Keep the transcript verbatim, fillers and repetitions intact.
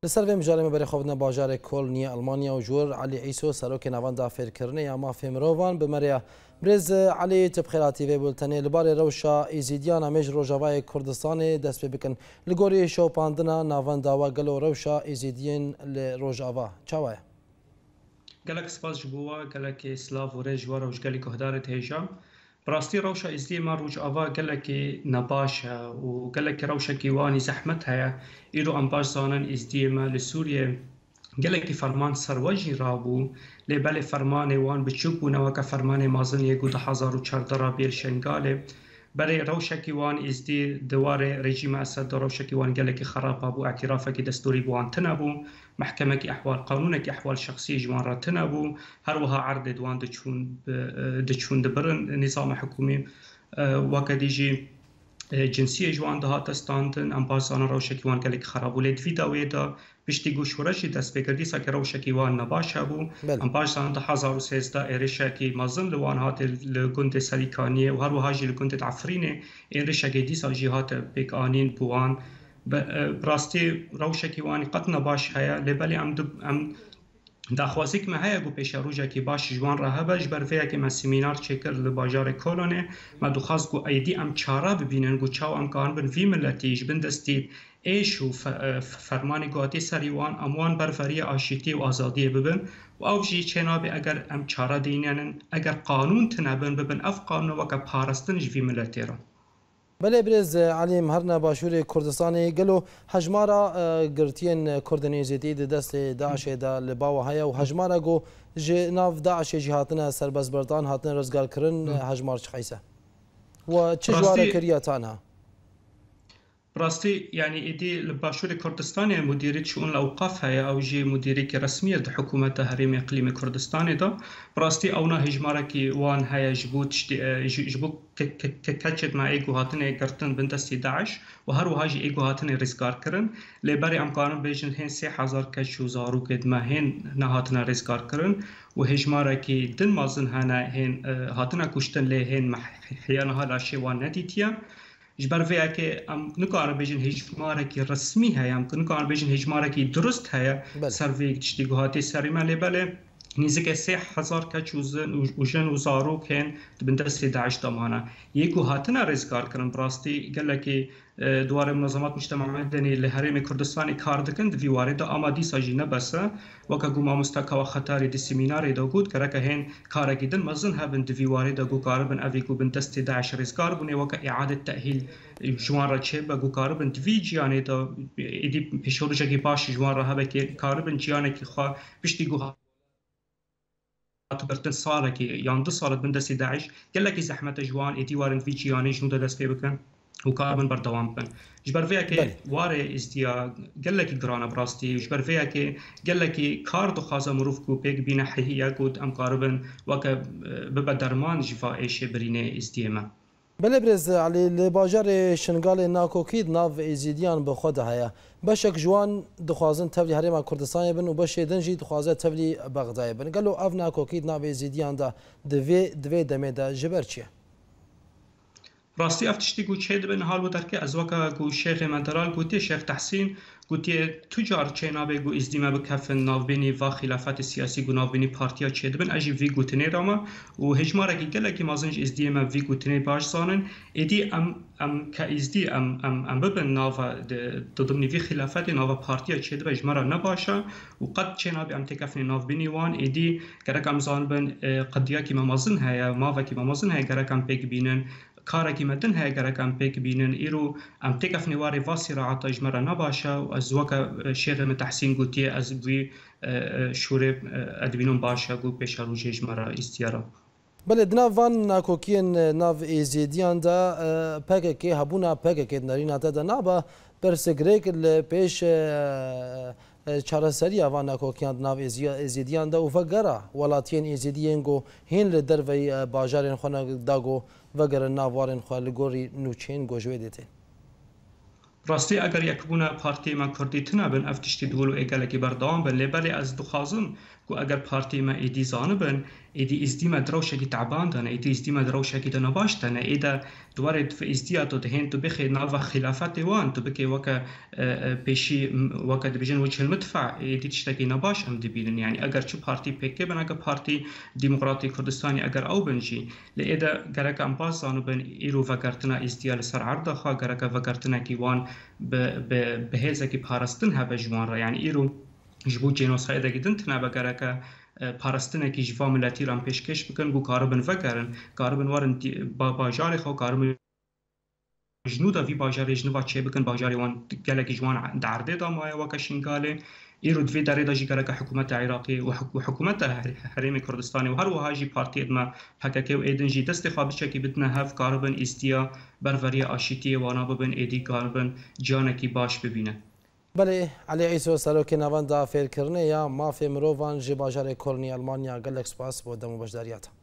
لسر وی مجارمه بری خوابنا باجار کلنی المانیا و جور علی عیسو سروک نواندا فیرکرنه یا مافی مروان بمریا برز علی تبخیراتی و بولتنی لبار روشا ایزیدیان امیج روجاوای کردستان دست بکن لگوری شو پاندنا نواندا و گلو روشا ایزیدین لروجاوا چاوای گلک سپاس جبوا گلک اسلاف و رجوار و گلک هدارت هیجام براستی روشا ازدی ما روجاوا گلک نباشه و گلک روشا کیوانی زحمت هیا ایرو انباش زانن ازدی ما لسوریه گلکی فرمان سرواجی رابو لبل فرمان وان بچوک بو نوکا فرمان مازن یکو ده هزار و چارده را بیل شنگاله برای روشکی وان ازدی دوار رژیم اسد روشکی وان گلکی خرابه بو اعترافه که دستوری بوان تنبو محكمة أحوال قانونك أحوال شخصية جوان راتنابو هروها عرض دوان دچون دچون دبرن نظام حكومي وكديجي جنسية جوان ده هاتستاندن ام بازانا روشکی وان گلک خرابو لید ویدا ویدا بشتی گوشورشی دست بکردی ساکه روشکی وان نباشه بو ام بازانا ده هزار و سیزده ایرشکی مازن لوان هات لگند سلیکانیه و هروها جی لگند عفرینه ایرشکی دیسا جی هات بک آنین بوان براستی روشکی وانی قط نباش هیا لبلی ام دب ام داخوازیک ما هیا گو پیش روزی که باش جوان راه باش برفیه که ما سیمینار چکر لباجار کلونه ما دخواست گو ایدی ام چاره ببینن گو چاو ام کان بن فی ملتیج بن دستی ایش و فرمانی گواتی سریوان اموان برفری آشتی و آزادی ببن و او جی چنابی اگر ام چاره دینن اگر قانون تنبن ببن اف قانون وکا پارستن جی فی ملتی را بله برز علی مهرنا باشور کردستانی گلو هجمارا گرتین کردنی زیدی دست داعش دا لباو هیا و هجمارا گو جناف داعش جهاتنا سرباز بردان هاتن رزگار کرن هجمار چخیسه و چه جواره کریاتانها براستی يعني إيدي لباشور كردستان مديرية شؤون الأوقاف هي أو جي مديرية رسمية د حكومة هرم إقليم كردستان ده براستی اونا هجماره کی وان هیا جبوت جبوت ككتشت مع إيجو هاتنه گرتن بندستی داعش و هر وهاجي إيجو هاتنه رزگار کرن لبری امکان بیشتر هن سه هزار کش و زارو کد ما هن نهاتنه رزگار کرن و هجماره کی دن مازن هنا هن هاتنه کشتن له هن محیانه ها لاشی وان ندیتیا جبر فيها كي ام نكار بيجن هجماره كي رسمي هي ام نكار بيجن هجماره كي درست هي سرفيك تشتيغوهاتي سريما لبله نزيك سه هزار كچوزن وجن وزارو كان بندست داعش دمانه يكو هاتنا رزگار كرن براستي قال لك دوار منظمات مجتمع مدني لهرم كردستان كار دكن في وارد امادي ساجينا بس وكغوما مستقوا خطر دي سيمينار دوغود كرك هين كار جدا مزن هبن في وارد غو كاربن افيكو بندست داعش رزگار بني وك اعاده تاهيل جوان رچه بغو كاربن في جيانه دو ايدي بيشورجي باش جوان رهبه كاربن جيانه كي خو بيشتي غو برتن صار كي ياندو صارت بندسي داعش قال لك زحمه جوان ايتي وارن في جياني شنو دست بكن وكاربن بردوام بن جبر فيها كي واري استيا قال لك جرانا براستي جبر فيها كي قال لك كارد خازه مروف كو بيك بينا حهيه قد ام كاربن وك ببدرمان جفا ايش برينه استيما بله برز علی لباجار شنگال ناکوکید ناو ایزیدیان به خود هیا بشک جوان دخوازن تبلی هرم کردستان بن و بشه دنجی دخوازه تبلی بغداد بن قالو اف ناکوکید ناو ایزیدیان دا دوی دوی دمه دا جبر چیه راستی افتشتی گو چه دبن حال بود که از وقت گو شیخ منطقال گوتی شیخ تحسین گوتی تجار چینابه گو ازدیمه بکفن ناوبینی و خلافت سیاسی گو ناوبینی پارتیا چه دبن اجی وی گوتنی راما و هجماره کی گله کی مازنج ازدیمه وی گوتنی باش زانن ادی ام ام که ازدی ام ام ام ببن ناوا ددمنی وی خلافت ناوا پارتیا چه دبن هجماره نباشه و قد چینابه ام تکفن ناوبینی وان ادی گرکم زان بن قدیا کی مازن هيا ما و کی مازن هيا گرکم پیک بینن کاری مدن هی گرکم پیک بینن ایرو ام تکف نواری واسی را عطاج مرا نباشه و از وقت شیخ متحسین گویی از وی شوره ادبینون باشه گو پیش روزش مرا استیاره. بله دنوان ناکوکین ناو ایزیدیان دا پیک که هبونا پیک که نرین تا دنابا برسگریک لپیش چارەسەری ئەوان ناکۆکیان ناو ئێزیدیاندا و vەگەرە وڵاتیان ئێزیدیان گۆ هین لە دەرەوەی باژارێن خۆ داگۆ vەگەرە ناوارێن خوا لە گۆڕی نوچین گۆژوێ دێتێن. راستی اگر یک بونه پارتی ما کردی تنابن افتشتی دولو اگلکی بردام بن لبلی از دخازم کو اگر پارتی ما ایدی زانه بن ایدی ازدیما دروشه کی تعبان دانه ایدی ازدیما دروشه کی دنباش دانه ایدا دوارد في ازدیات و دهن تو بخی ناو خلافات وان تو بکی وکا پیشی وکا دبیجن وجه المدفع ایدی تشتکی نباش ام دبیلن يعني اگر چه پارتی پیکه بن اگر پارتی ديمقراطي كردستاني اگر او بنجي لإذا جرك ام باسانو بن ايرو فكرتنا استيال سر عرض خا جرك فكرتنا كيوان بهذا كي بارستنها بجوان را يعني ايرو جبو جينوسايد جدنتنا بجرك پارستنه کی جوا ملتی رام پیشکش بکن گو کاربن فکرن کاربن وارن با باجار خو کاربن جنودا في باجار جنوا چه بکن باجار وان گلک جوان دعرده دا مایا وکشینگاله ایرو دوی داره دا جی گلک حکومت عراقی و حکومت حریم کردستانی و هر وها جی پارتی ادما حککه و ایدن جی دست خواب چکی بدنا هف کاربن استیا برفری آشیتی وانا ببن ایدی کاربن جانکی باش ببینه. بله علی عیسو سروک نواندا فیرکرنه یا مافی مروان جی باجار کلنی آلمانیا گلک سپاس بود دمو بجداریات.